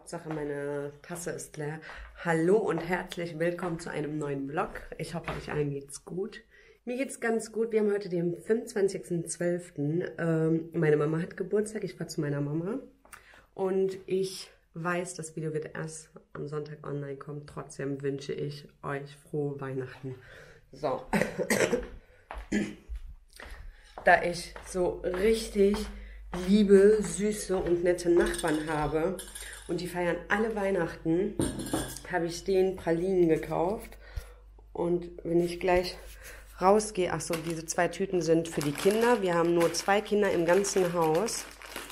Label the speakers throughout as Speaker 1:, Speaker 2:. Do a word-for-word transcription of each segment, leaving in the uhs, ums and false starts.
Speaker 1: Hauptsache meine Tasse ist leer. Hallo und herzlich willkommen zu einem neuen Vlog. Ich hoffe, euch allen geht's gut. Mir geht's ganz gut. Wir haben heute den fünfundzwanzigsten zwölften Ähm, meine Mama hat Geburtstag. Ich war zu meiner Mama. Und ich weiß, das Video wird erst am Sonntag online kommen. Trotzdem wünsche ich euch frohe Weihnachten. So. Da ich so richtig liebe, süße und nette Nachbarn habe und die feiern alle Weihnachten, habe ich denen Pralinen gekauft. Und wenn ich gleich rausgehe, ach so, diese zwei Tüten sind für die Kinder. Wir haben nur zwei Kinder im ganzen Haus.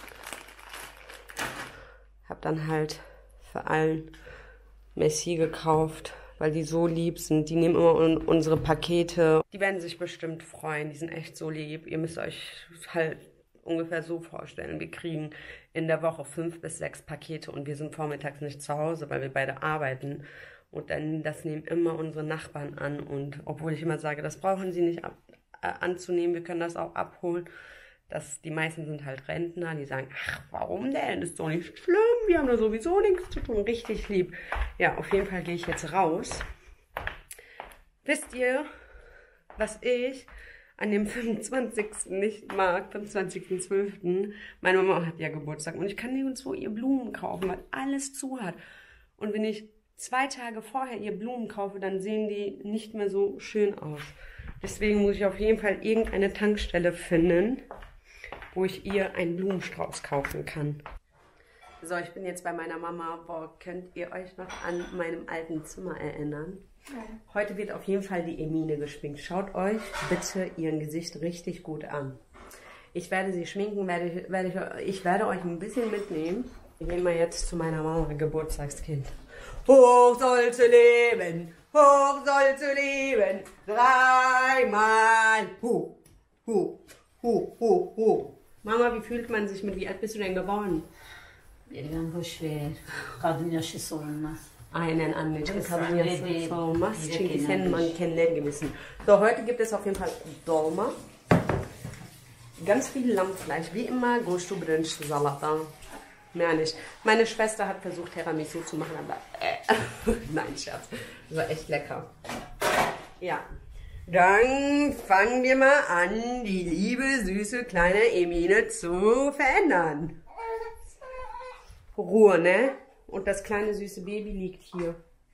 Speaker 1: Habe dann halt für allen Messi gekauft, weil die so lieb sind. Die nehmen immer un unsere Pakete. Die werden sich bestimmt freuen. Die sind echt so lieb. Ihr müsst euch halt ungefähr so vorstellen. Wir kriegen in der Woche fünf bis sechs Pakete und wir sind vormittags nicht zu Hause, weil wir beide arbeiten. Und dann, das nehmen immer unsere Nachbarn an. Und obwohl ich immer sage, das brauchen sie nicht ab, äh, anzunehmen, wir können das auch abholen. Das, die meisten sind halt Rentner, die sagen, ach, warum denn? Das ist doch nicht schlimm, wir haben da sowieso nichts zu tun. Richtig lieb. Ja, auf jeden Fall gehe ich jetzt raus. Wisst ihr, was ich an dem fünfundzwanzigsten nicht mag, fünfundzwanzigsten zwölften Meine Mama hat ja Geburtstag und ich kann nirgendwo ihr Blumen kaufen, weil alles zu hat. Und wenn ich zwei Tage vorher ihr Blumen kaufe, dann sehen die nicht mehr so schön aus. Deswegen muss ich auf jeden Fall irgendeine Tankstelle finden, wo ich ihr einen Blumenstrauß kaufen kann. So, ich bin jetzt bei meiner Mama. Boah, könnt ihr euch noch an meinem alten Zimmer erinnern? Ja. Heute wird auf jeden Fall die Emine geschminkt. Schaut euch bitte ihr Gesicht richtig gut an. Ich werde sie schminken, werde, werde ich, ich werde euch ein bisschen mitnehmen. Wir gehen mal jetzt zu meiner Mama, Geburtstagskind. Hoch soll sie leben, hoch soll sie leben, dreimal hoch, hoch, hoch, hoch, hoch. Mama, wie fühlt man sich mit, wie alt bist du denn geworden?
Speaker 2: Benim boş ver. Kadın yaşı sorulmaz.
Speaker 1: Aynen anneciğim, kadın yaşı sorulmaz. Çünkü sen man kennenlernen gewissen. So, heute gibt es auf jeden Fall Dolma. Ganz viel Lammfleisch, wie immer, Gusto Brunch, Salata. Mehr nicht. Meine Schwester hat versucht, Tiramisu zu machen, aber äh, nein, Scherz. Das war echt lecker. Ja. Dann fangen wir mal an, die liebe, süße, kleine Emine zu verändern. Ruhe, ne? Und das kleine, süße Baby liegt hier.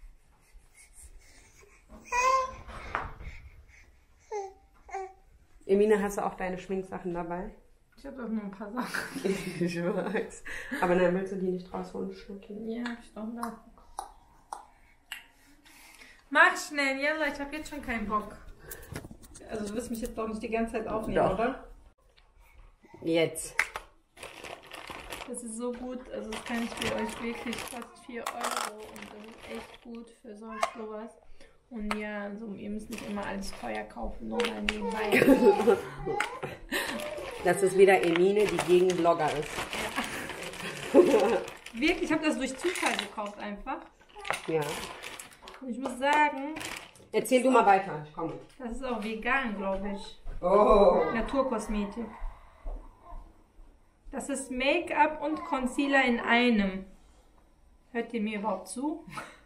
Speaker 1: Emine, hast du auch deine Schminksachen dabei?
Speaker 3: Ich habe doch nur ein paar Sachen.
Speaker 1: Ich weiß. Aber dann willst du die nicht rausholen, schnucken?
Speaker 3: Ja, hab ich doch da. Mach schnell, Jalla, ich habe jetzt schon keinen Bock. Also du wirst mich jetzt doch nicht die ganze Zeit aufnehmen, doch, oder?
Speaker 1: Jetzt.
Speaker 3: Das ist so gut, also das kann ich für euch wirklich fast vier Euro und das ist echt gut für solch sowas. Und ja, also ihr müsst nicht immer alles teuer kaufen, nur mal nebenbei.
Speaker 1: Das ist wieder Emine, die gegen Blogger ist.
Speaker 3: Ja. Wirklich, ich habe das durch Zufall gekauft einfach.
Speaker 1: Ja.
Speaker 3: Und ich muss sagen...
Speaker 1: Erzähl du mal weiter, ich komme.
Speaker 3: Das ist auch vegan, glaube ich.
Speaker 1: Oh.
Speaker 3: Naturkosmetik. Das ist Make-up und Concealer in einem. Hört ihr mir überhaupt zu?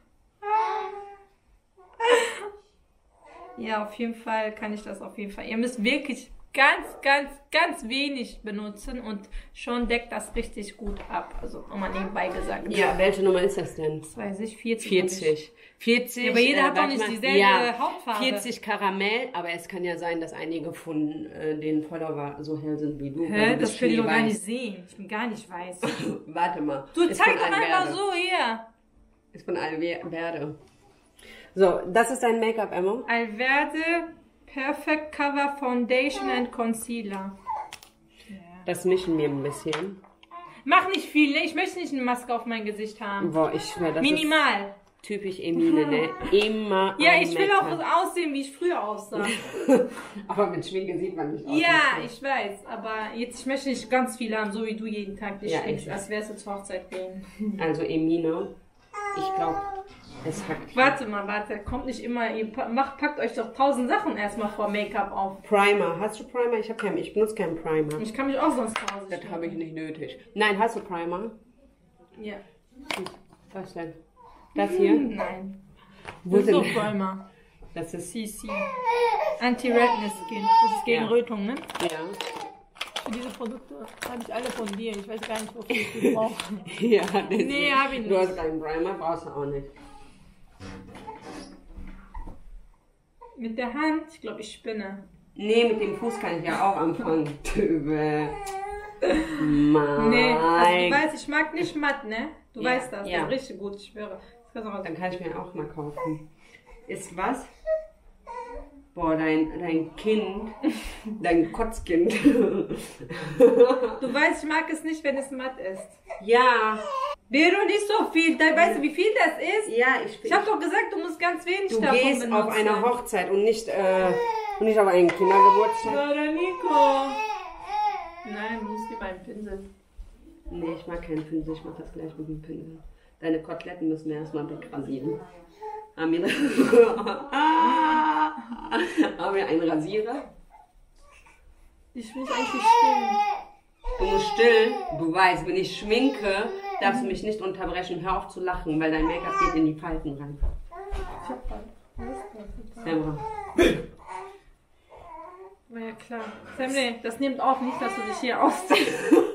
Speaker 3: Ja, auf jeden Fall kann ich das auf jeden Fall. Ihr müsst wirklich ganz, ganz, ganz wenig benutzen und schon deckt das richtig gut ab. Also nochmal nebenbei gesagt.
Speaker 1: Ja, welche Nummer ist das denn?
Speaker 3: Das weiß ich, vierzig.
Speaker 1: vierzig. vierzig.
Speaker 3: Ja, aber jeder
Speaker 1: äh,
Speaker 3: hat doch nicht
Speaker 1: mal,
Speaker 3: dieselbe
Speaker 1: ja,
Speaker 3: Hautfarbe.
Speaker 1: vierzig Karamell, aber es kann ja sein, dass einige von äh, den Follower so hell sind wie du.
Speaker 3: Hä? Das können die doch gar nicht sehen. Ich bin gar nicht weiß.
Speaker 1: Warte mal.
Speaker 3: Du zeig doch einfach so hier.
Speaker 1: Ist von Alverde. So, das ist dein Make-up, Emma.
Speaker 3: Alverde Perfect Cover Foundation and Concealer. Ja.
Speaker 1: Das mischen wir ein bisschen.
Speaker 3: Mach nicht viel, ne? Ich möchte nicht eine Maske auf mein Gesicht haben.
Speaker 1: Boah, ich schwör, das
Speaker 3: Minimal.
Speaker 1: ist typisch Emine, ne? Immer
Speaker 3: Ja, ich will auch so aussehen, wie ich früher aussah.
Speaker 1: Aber mit Schminke sieht man nicht aus.
Speaker 3: Ja, ich weiß. Aber jetzt, ich möchte nicht ganz viel haben, so wie du jeden Tag dich
Speaker 1: ja,
Speaker 3: schminkst, als wärst du zur Hochzeit gehen.
Speaker 1: Also Emine, ich glaube... Es hackt.
Speaker 3: Warte mal, warte, kommt nicht immer, ihr macht, packt euch doch tausend Sachen erstmal vor Make-up auf.
Speaker 1: Primer, hast du Primer? Ich habe keinen, ich benutze keinen Primer.
Speaker 3: Ich kann mich auch sonst zu Hause
Speaker 1: Das habe ich nicht nötig. Nein, hast du Primer?
Speaker 3: Ja.
Speaker 1: Was denn? Das hier?
Speaker 3: Nein.
Speaker 1: Wo
Speaker 3: Das ist
Speaker 1: sind-
Speaker 3: so Bäumer.
Speaker 1: Das ist...
Speaker 3: C C. Anti-Redness Skin. Das ist gegen
Speaker 1: Ja.
Speaker 3: Rötung, ne?
Speaker 1: Ja.
Speaker 3: Für diese Produkte habe ich alle von dir. Ich weiß gar nicht, wofür ich die brauche.
Speaker 1: Ja, das
Speaker 3: Nee, hab ich nicht.
Speaker 1: Du hast keinen Primer, brauchst du auch nicht.
Speaker 3: Mit der Hand, ich glaube, ich spinne.
Speaker 1: Nee, mit dem Fuß kann ich ja auch anfangen. Töbe. Mein.
Speaker 3: Nee, also du weißt, ich mag nicht matt, ne? Du
Speaker 1: Ja,
Speaker 3: weißt das.
Speaker 1: ja.
Speaker 3: Das ist richtig gut, ich schwöre. Das kannst du raus.
Speaker 1: Dann kann ich mir auch mal kaufen. Ist was? Boah, dein, dein Kind, dein Kotzkind.
Speaker 3: Du weißt, ich mag es nicht, wenn es matt ist.
Speaker 1: Ja.
Speaker 3: Vero, nicht so viel. Da, weißt du, wie viel das ist?
Speaker 1: Ja, ich
Speaker 3: Ich habe doch gesagt, du musst ganz wenig
Speaker 1: Du
Speaker 3: davon
Speaker 1: gehst
Speaker 3: benutzen.
Speaker 1: auf eine Hochzeit und nicht, äh, und nicht auf einen Kindergeburtstag.
Speaker 3: Oder Nico. Nein, du musst lieber einen Pinsel.
Speaker 1: Nee, ich mag keinen Pinsel, ich mach das gleich mit dem Pinsel. Deine Koteletten müssen wir erstmal wegrasieren. Haben wir, haben wir einen Rasierer?
Speaker 3: Ich muss eigentlich stimmen.
Speaker 1: Du musst still. Du weißt, wenn ich schminke, darfst du mich nicht unterbrechen. Hör auf zu lachen, weil dein Make-up geht in die Falten rein.
Speaker 3: Ich hab bald. Was ist das?
Speaker 1: Selber.
Speaker 3: War ja klar. Sammy, das nimmt auf, nicht, dass du dich hier ausziehst.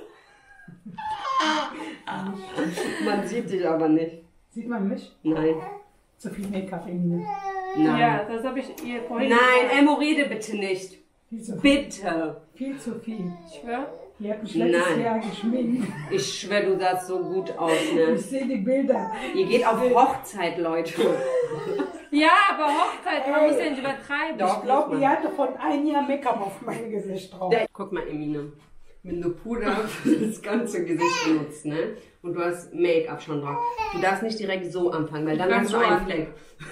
Speaker 1: Man sieht dich aber nicht.
Speaker 2: Sieht man mich?
Speaker 1: Nein.
Speaker 2: Zu viel Make-up in mir.
Speaker 1: Nein.
Speaker 3: Ja, das habe ich ihr vorhin
Speaker 1: Nein,
Speaker 3: gesagt.
Speaker 1: Emo, rede bitte nicht.
Speaker 2: Viel zu viel.
Speaker 1: Bitte.
Speaker 2: Viel zu viel.
Speaker 3: Ich schwör.
Speaker 2: Ihr habt mich letztes
Speaker 1: Nein.
Speaker 2: Jahr geschminkt.
Speaker 1: Ich schwör, du sahst so gut aus, ne?
Speaker 2: Ich sehe die Bilder.
Speaker 1: Ihr geht auf Hochzeit, Leute.
Speaker 3: Ja, aber Hochzeit, man
Speaker 2: Ey.
Speaker 3: muss ja nicht übertreiben.
Speaker 1: Doch.
Speaker 2: Ich glaube, die hatte von ein Jahr Make-up auf mein Gesicht drauf.
Speaker 1: Der, guck mal, Emine. Wenn du Puder für das ganze Gesicht benutzt, ne? Und du hast Make-up schon drauf. Du darfst nicht direkt so anfangen, weil dann
Speaker 3: fang
Speaker 1: hast du
Speaker 3: so
Speaker 1: einen
Speaker 3: an.
Speaker 1: Fleck.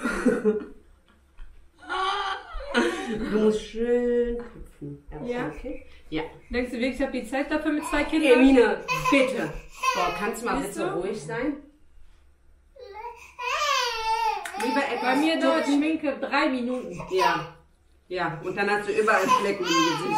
Speaker 1: Du musst schön tupfen.
Speaker 3: Ja.
Speaker 1: Okay? Ja.
Speaker 3: Denkst du wirklich, ich habe die Zeit dafür mit zwei Kindern?
Speaker 1: Emine, bitte. Boah, kannst du mal
Speaker 3: Siehst
Speaker 1: bitte
Speaker 3: du?
Speaker 1: ruhig sein? Lieber etwas
Speaker 3: Bei mir dauert
Speaker 1: tupfen.
Speaker 3: Schminke drei Minuten.
Speaker 1: Ja. Ja, und dann hast du überall Flecken im Gesicht.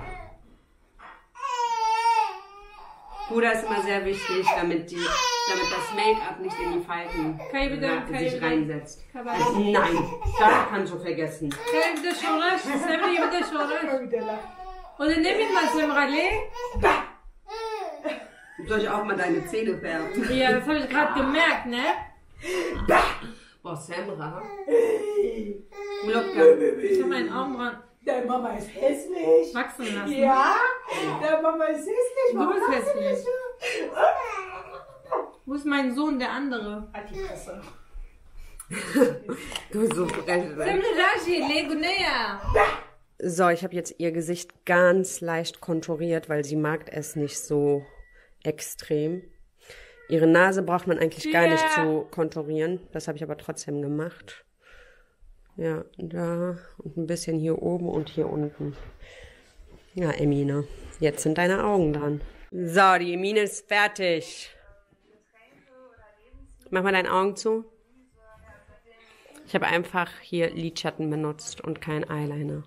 Speaker 1: Puder ist immer sehr wichtig, damit, die, damit das Make-up nicht in die Falten
Speaker 3: Kann ich bitte-
Speaker 1: ja,
Speaker 3: kann ich
Speaker 1: sich
Speaker 3: bitte-
Speaker 1: reinsetzt.
Speaker 3: Kabal.
Speaker 1: Nein, das kannst du vergessen.
Speaker 3: Kan ik de shoulders? Sammy, je de shoulders?
Speaker 2: Immer wieder lachen.
Speaker 3: Und dann nimm ihn mal Semrale.
Speaker 1: Soll ich auch mal deine Zähne färben?
Speaker 3: Ja, das habe ich gerade gemerkt, ne?
Speaker 1: Boah, Samra. Locker.
Speaker 3: Ich habe meinen Augenbrauen
Speaker 2: Deine Mama ist hässlich.
Speaker 3: wachsen lassen.
Speaker 2: Ja, deine Mama ist hässlich.
Speaker 3: Du
Speaker 2: Warum
Speaker 3: bist
Speaker 2: hast du
Speaker 3: hässlich.
Speaker 2: nicht so?
Speaker 3: Wo ist mein Sohn, der andere?
Speaker 2: Halt die Fresse.
Speaker 1: Du bist so frech.
Speaker 3: Semrale, Legunea.
Speaker 1: So, ich habe jetzt ihr Gesicht ganz leicht konturiert, weil sie mag es nicht so extrem. Ihre Nase braucht man eigentlich gar nicht
Speaker 3: Ja.
Speaker 1: zu konturieren. Das habe ich aber trotzdem gemacht. Ja, da und ein bisschen hier oben und hier unten. Ja, Emine, jetzt sind deine Augen dran. So, die Emine ist fertig. Mach mal deine Augen zu. Ich habe einfach hier Lidschatten benutzt und kein Eyeliner.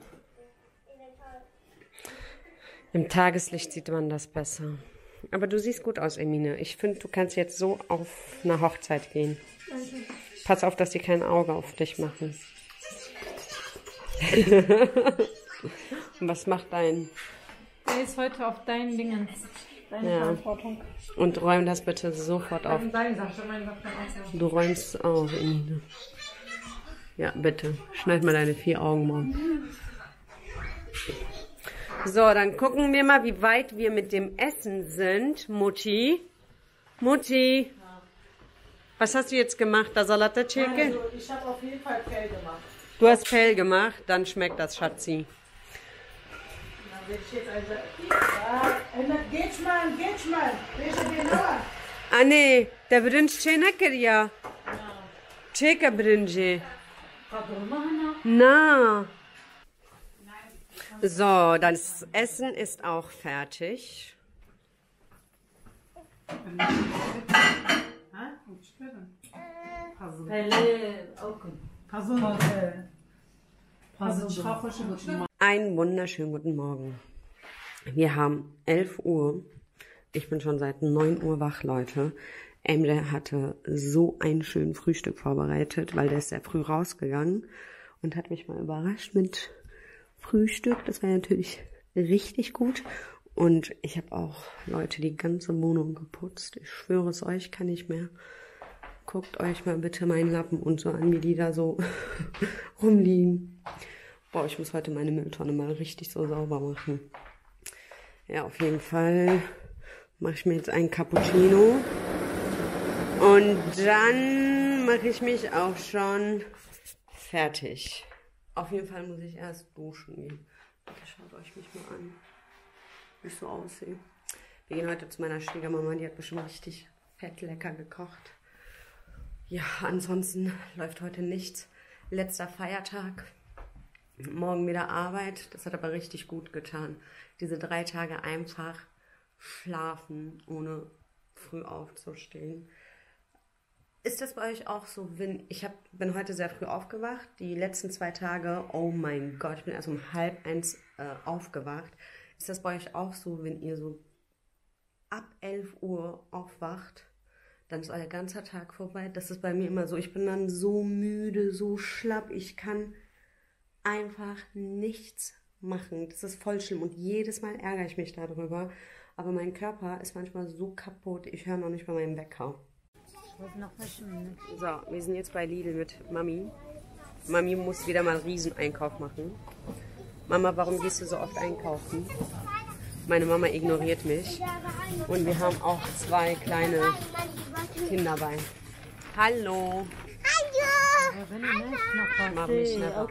Speaker 1: Im Tageslicht sieht man das besser. Aber du siehst gut aus, Emine. Ich finde, du kannst jetzt so auf eine Hochzeit gehen. Pass auf, dass die kein Auge auf dich machen. Und was macht dein?
Speaker 3: Er ist heute auf deinen Dingen. Deine
Speaker 1: Ja.
Speaker 3: Verantwortung.
Speaker 1: Und räum das bitte sofort auf.
Speaker 3: Deine Sache, meine Sache kann auch sein.
Speaker 1: Du räumst auf, Emine. Ja, bitte. Schneid mal deine vier Augen mal. So, dann gucken wir mal, wie weit wir mit dem Essen sind. Mutti. Mutti. Was hast du jetzt gemacht? Da Salata Chicken?
Speaker 2: Also, ich habe auf jeden Fall Fell gemacht.
Speaker 1: Du hast Fell gemacht, dann schmeckt das, Schatzi.
Speaker 2: Dann werde ich jetzt also. Ja, geht's mal, geht's mal. Welche genauer?
Speaker 1: Ah ne, der Brinj checker ja. Checker Brinje. Na. So, das Essen ist auch fertig. Einen wunderschönen guten Morgen. Wir haben elf Uhr. Ich bin schon seit neun Uhr wach, Leute. Emre hatte so ein schönes Frühstück vorbereitet, weil der ist sehr früh rausgegangen und hat mich mal überrascht mit Frühstück. Das war natürlich richtig gut. Und ich habe auch, Leute, die ganze Wohnung geputzt. Ich schwöre es euch, kann nicht mehr. Guckt euch mal bitte meinen Lappen und so an, wie die da so rumliegen. Boah, ich muss heute meine Mülltonne mal richtig so sauber machen. Ja, auf jeden Fall mache ich mir jetzt einen Cappuccino. Und dann mache ich mich auch schon fertig. Auf jeden Fall muss ich erst duschen gehen. Schaut euch mich mal an, wie ich so aussehe. Wir gehen heute zu meiner Schwiegermama, die hat bestimmt richtig fett lecker gekocht. Ja, ansonsten läuft heute nichts. Letzter Feiertag. Morgen wieder Arbeit. Das hat aber richtig gut getan. Diese drei Tage einfach schlafen, ohne früh aufzustehen. Ist das bei euch auch so, wenn ich hab, bin heute sehr früh aufgewacht, die letzten zwei Tage, oh mein Gott, ich bin erst um halb eins äh, aufgewacht. Ist das bei euch auch so, wenn ihr so ab elf Uhr aufwacht, dann ist euer ganzer Tag vorbei? Das ist bei mir immer so, ich bin dann so müde, so schlapp, ich kann einfach nichts machen. Das ist voll schlimm und jedes Mal ärgere ich mich darüber, aber mein Körper ist manchmal so kaputt, ich höre noch nicht bei meinem Wecker. So, wir sind jetzt bei Lidl mit Mami. Mami muss wieder mal einen Rieseneinkauf machen. Mama, warum gehst du so oft einkaufen? Meine Mama ignoriert mich. Und wir haben auch zwei kleine Kinder bei. Hallo.
Speaker 4: Hallo.
Speaker 1: Mach mich schneller.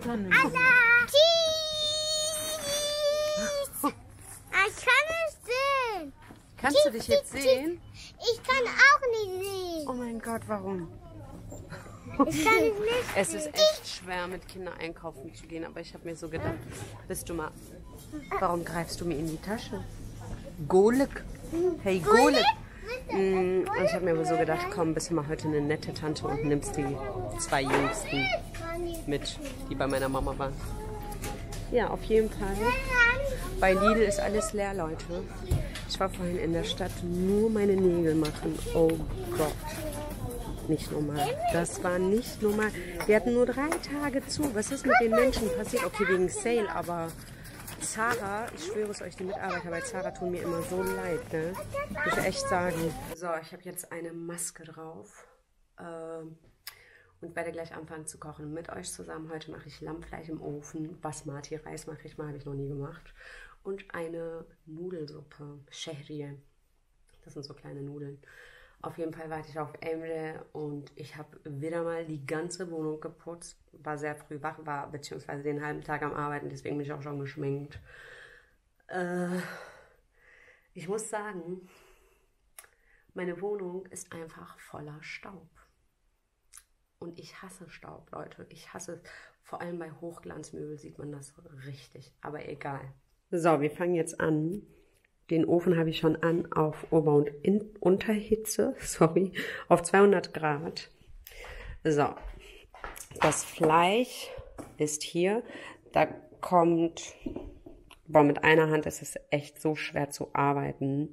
Speaker 4: Ich kann es sehen.
Speaker 1: Kannst du dich jetzt sehen?
Speaker 4: Ich kann auch nicht sehen.
Speaker 1: Oh mein Gott, warum?
Speaker 4: Ich kann es nicht
Speaker 1: Es ist echt schwer, mit Kindern einkaufen zu gehen, aber ich habe mir so gedacht, bist du mal, warum greifst du mir in die Tasche? Golek. Hey, Golek. Mm, und ich habe mir aber so gedacht, komm, bist du mal heute eine nette Tante und nimmst die zwei Jüngsten mit, die bei meiner Mama waren. Ja, auf jeden Fall. Bei Lidl ist alles leer, Leute. Ich war vorhin in der Stadt, nur meine Nägel machen. Oh Gott. Nicht normal. Das war nicht normal. Wir hatten nur drei Tage zu. Was ist mit den Menschen passiert? Okay, wegen Sale, aber Zara, ich schwöre es euch, die Mitarbeiter bei Zara tun mir immer so leid, ne? Muss ich echt sagen. So, ich habe jetzt eine Maske drauf. Ähm, und werde gleich anfangen zu kochen mit euch zusammen. Heute mache ich Lammfleisch im Ofen. Basmati-Reis mache ich mal, habe ich noch nie gemacht. Und eine Nudelsuppe, Shehriye. Das sind so kleine Nudeln. Auf jeden Fall warte ich auf Emre und ich habe wieder mal die ganze Wohnung geputzt. War sehr früh wach, war beziehungsweise den halben Tag am Arbeiten, deswegen bin ich auch schon geschminkt. Äh, ich muss sagen, meine Wohnung ist einfach voller Staub. Und ich hasse Staub, Leute. Ich hasse es. Vor allem bei Hochglanzmöbel sieht man das richtig. Aber egal. So, wir fangen jetzt an. Den Ofen habe ich schon an auf Ober- und in Unterhitze. Sorry. Auf zweihundert Grad. So. Das Fleisch ist hier. Da kommt... Boah, mit einer Hand ist es echt so schwer zu arbeiten.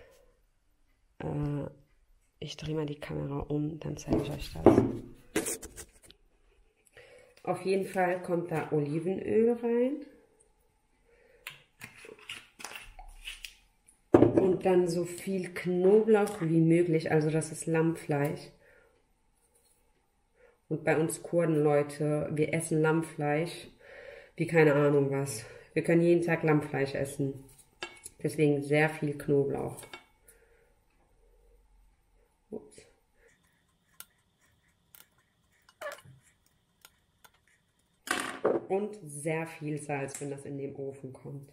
Speaker 1: Äh, ich drehe mal die Kamera um, dann zeige ich euch das. Auf jeden Fall kommt da Olivenöl rein. Und dann so viel Knoblauch wie möglich, also das ist Lammfleisch. Und bei uns Kurden, Leute, wir essen Lammfleisch wie keine Ahnung was. Wir können jeden Tag Lammfleisch essen. Deswegen sehr viel Knoblauch. Ups. Und sehr viel Salz, wenn das in den Ofen kommt.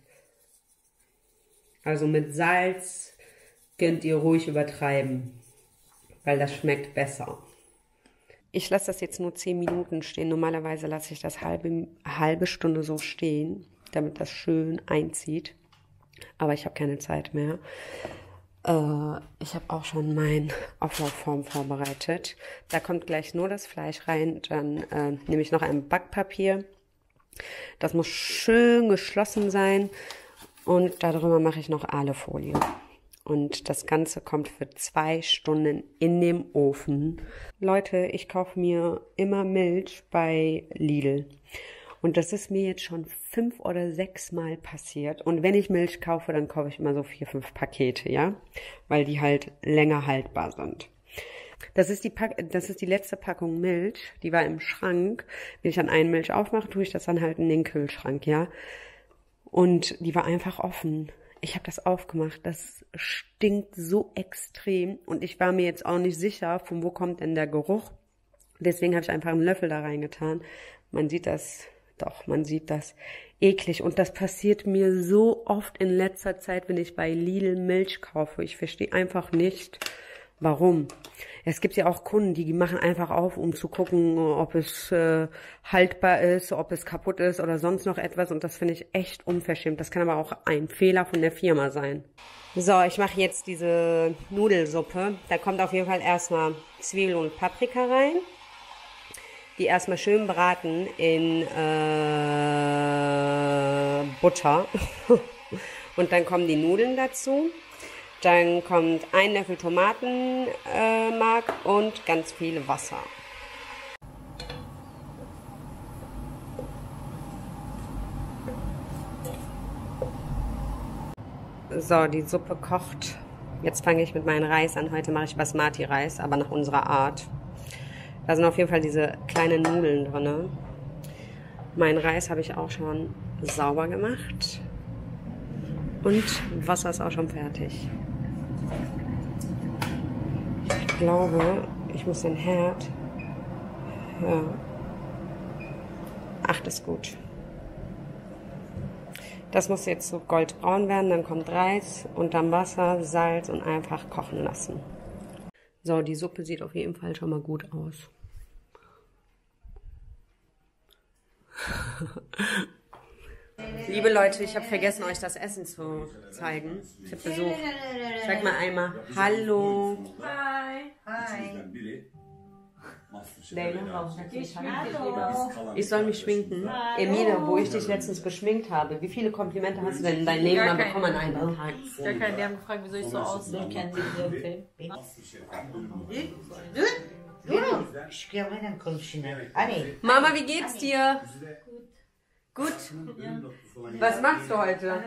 Speaker 1: Also mit Salz könnt ihr ruhig übertreiben, weil das schmeckt besser. Ich lasse das jetzt nur zehn Minuten stehen. Normalerweise lasse ich das halbe, halbe Stunde so stehen, damit das schön einzieht. Aber ich habe keine Zeit mehr. Äh, ich habe auch schon meine Auflaufform vorbereitet. Da kommt gleich nur das Fleisch rein. Dann äh, nehme ich noch ein Backpapier. Das muss schön geschlossen sein. Und darüber mache ich noch Alufolie. Und das Ganze kommt für zwei Stunden in dem Ofen. Leute, ich kaufe mir immer Milch bei Lidl. Und das ist mir jetzt schon fünf oder sechs Mal passiert. Und wenn ich Milch kaufe, dann kaufe ich immer so vier, fünf Pakete, ja? Weil die halt länger haltbar sind. Das ist die Pack das ist die letzte Packung Milch. Die war im Schrank. Wenn ich dann eine Milch aufmache, tue ich das dann halt in den Kühlschrank, ja? Und die war einfach offen. Ich habe das aufgemacht. Das stinkt so extrem. Und ich war mir jetzt auch nicht sicher, von wo kommt denn der Geruch. Deswegen habe ich einfach einen Löffel da reingetan. Man sieht das, doch, man sieht das eklig. Und das passiert mir so oft in letzter Zeit, wenn ich bei Lidl Milch kaufe. Ich verstehe einfach nicht, warum. Es gibt ja auch Kunden, die machen einfach auf, um zu gucken, ob es äh, haltbar ist, ob es kaputt ist oder sonst noch etwas. Und das finde ich echt unverschämt. Das kann aber auch ein Fehler von der Firma sein. So, ich mache jetzt diese Nudelsuppe. Da kommt auf jeden Fall erstmal Zwiebel und Paprika rein. Die erstmal schön braten in äh, Butter. Und dann kommen die Nudeln dazu. Dann kommt ein Löffel Tomatenmark äh, und ganz viel Wasser. So, die Suppe kocht. Jetzt fange ich mit meinem Reis an. Heute mache ich Basmati-Reis, aber nach unserer Art. Da sind auf jeden Fall diese kleinen Nudeln drin. Mein Reis habe ich auch schon sauber gemacht. Und Wasser ist auch schon fertig. Ich glaube, ich muss den Herd... Ja. Ach, das ist gut. Das muss jetzt so goldbraun werden. Dann kommt Reis und dann Wasser, Salz und einfach kochen lassen. So, die Suppe sieht auf jeden Fall schon mal gut aus. Liebe Leute, ich habe vergessen, euch das Essen zu zeigen. Ich habe Besuch. Sag mal einmal Hallo.
Speaker 3: Hi.
Speaker 2: Hi.
Speaker 1: Leila, warum sagst du nicht Hallo? Ich soll mich schminken. Emine, wo ich dich letztens geschminkt habe, wie viele Komplimente hast du denn in deinem Leben mal bekommen an einem Tag?
Speaker 3: Gar keinen, die haben gefragt, wieso ich so aussehe.
Speaker 1: Mama, wie geht's dir? Gut. Was machst du heute?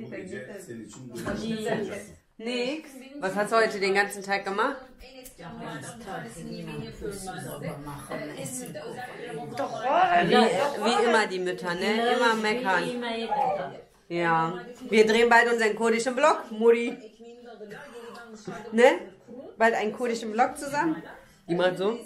Speaker 1: Nix. Was hast du heute den ganzen Tag gemacht? Wie, wie immer die Mütter, ne? Immer meckern. Ja. Wir drehen bald unseren kurdischen Vlog, Mutti. Ne? Bald einen kurdischen Vlog zusammen. Die macht so.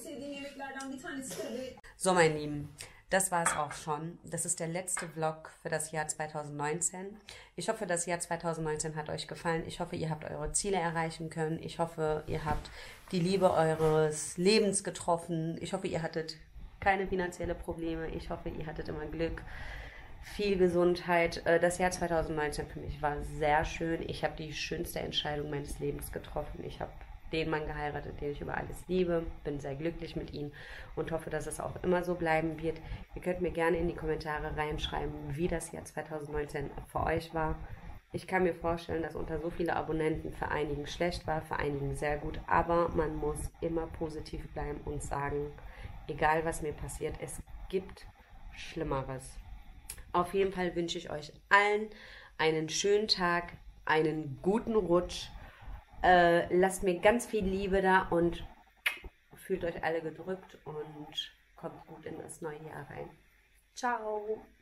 Speaker 1: So, mein Lieben. Das war es auch schon. Das ist der letzte Vlog für das Jahr zweitausendneunzehn. Ich hoffe, das Jahr zweitausendneunzehn hat euch gefallen. Ich hoffe, ihr habt eure Ziele erreichen können. Ich hoffe, ihr habt die Liebe eures Lebens getroffen. Ich hoffe, ihr hattet keine finanziellen Probleme. Ich hoffe, ihr hattet immer Glück, viel Gesundheit. Das Jahr zweitausendneunzehn für mich war sehr schön. Ich habe die schönste Entscheidung meines Lebens getroffen. Ich habe den Mann geheiratet, den ich über alles liebe. Bin sehr glücklich mit ihm und hoffe, dass es auch immer so bleiben wird. Ihr könnt mir gerne in die Kommentare reinschreiben, wie das Jahr zweitausendneunzehn für euch war. Ich kann mir vorstellen, dass unter so viele Abonnenten für einigen schlecht war, für einigen sehr gut. Aber man muss immer positiv bleiben und sagen, egal was mir passiert, es gibt Schlimmeres. Auf jeden Fall wünsche ich euch allen einen schönen Tag, einen guten Rutsch. Äh, lasst mir ganz viel Liebe da und fühlt euch alle gedrückt und kommt gut in das neue Jahr rein. Ciao!